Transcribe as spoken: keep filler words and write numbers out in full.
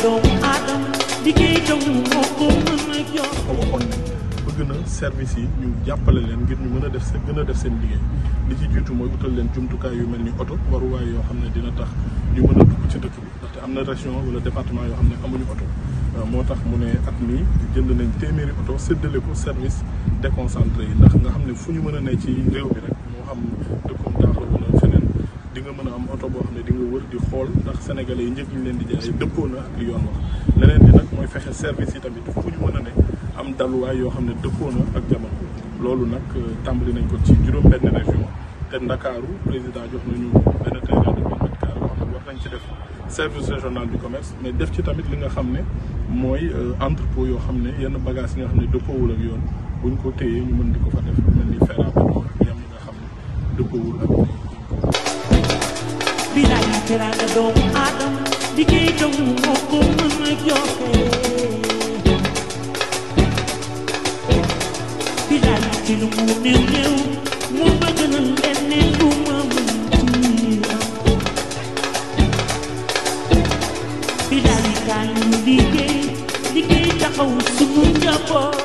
doomu aadama liggéey doomu moo ko mën a jox. waxoon ne bëgg na service yi ñu jàppale leen ngir ñu mën a def seen gën a def seen liggéey li ci jiitu mooy utal leen jumtukaay yu mel ni oto waruwaay yoo xam ne dina tax ñu mën a dugg ci dëkk bi ndaxte am na région wala département yoo xam ne amuñu oto moo tax mu ne at mi jënd nañ téeméeri oto séddale ko service déconcentré yi ndax nga xam ne fu ñu mën a ne ci réew bi rek moo xam dëkkum taax la wala feneen di nga mën a am oto boo xam ne di nga wër di xool ndax sénégalais yi njëg ñu leen di jaay dëppoo na ak li yoon wax leneen di nag mooy fexe service yi tamit fu ñu mën a ne am daluwaay yoo xam ne dëppoo na ak jamono loolu nag tàmbali nañ ko ci juróom benn région te Ndakaaru président jox nañu benn terrain de vingt mètres carrés yoo xam ne war nañ ci def service régional du commerce mais def ci tamit li nga xam ne mooy entrepôt yoo xam ne yenn bagages yi nga xam ne dëppoowul ak yoon buñ ko téyee ñu mën di ko fa def mel ni fer à béton yam yi nga xam ne dëppoowul ak bilaay teraanga doomu aadama liggéey doomu moo ko mën a joxe. bilaay ci lu mu néew néew moo ma gënal leneen lu ma mën ci am. bilaay kaa ñu liggéey liggéey taxaw suñu njaboot.